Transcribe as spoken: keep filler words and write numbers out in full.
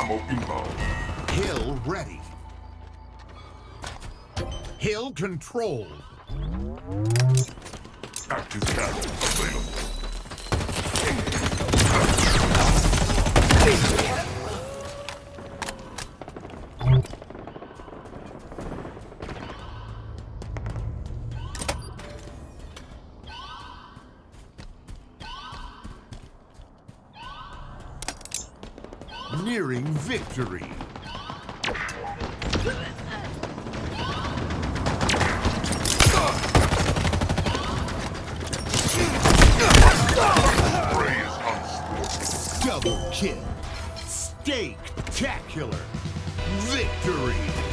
Ammo inbound. Hill ready. Hill controlled. Active cannon available. Nearing victory. Prey is unspoiled. Double kill. Spectacular. Victory.